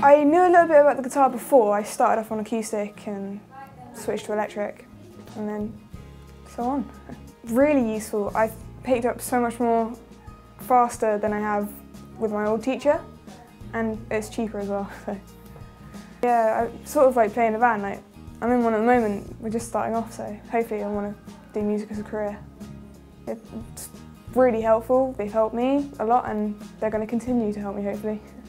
I knew a little bit about the guitar before. I started off on acoustic and switched to electric, and then so on. Really useful. I've picked up so much more faster than I have with my old teacher, and it's cheaper as well. So. Yeah, I sort of like play in a band. Like, I'm in one at the moment. We're just starting off, so hopefully I want to do music as a career. It's really helpful. They've helped me a lot, and they're going to continue to help me, hopefully.